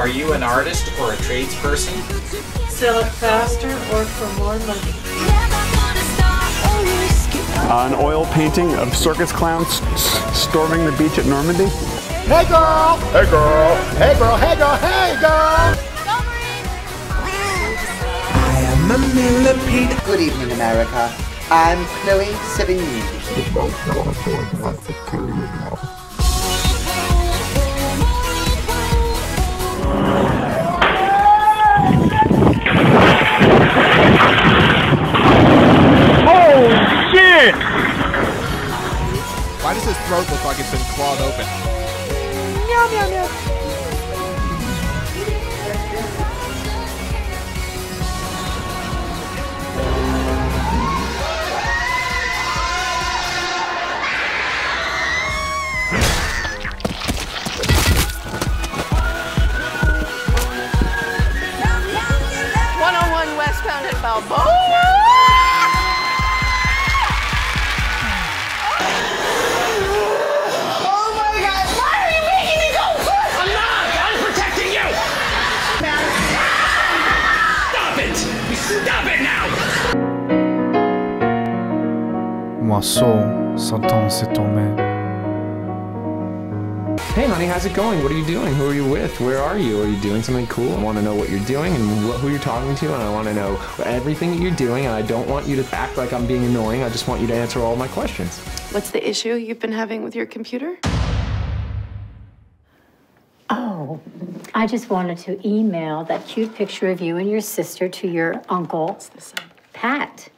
Are you an artist or a tradesperson? Sell it faster or for more money? An oil painting of circus clowns storming the beach at Normandy. Hey girl! Hey girl! Hey girl! Hey girl! Hey girl! I am a millipede. Good evening, America. I'm Chloe Sevigny. Why does his throat look like it's been clawed open? Meow, meow, meow. Westbound at Balboa. Oh my God! Why are you making me go first? I'm not! I'm protecting you! Stop it! Stop it now! Moisseau, son temps s'est tombé. Hey honey, how's it going? What are you doing? Who are you with? Where are you? Are you doing something cool? I want to know what you're doing and who you're talking to, and I want to know everything that you're doing, and I don't want you to act like I'm being annoying. I just want you to answer all my questions. What's the issue you've been having with your computer? Oh, I just wanted to email that cute picture of you and your sister to your uncle, Pat.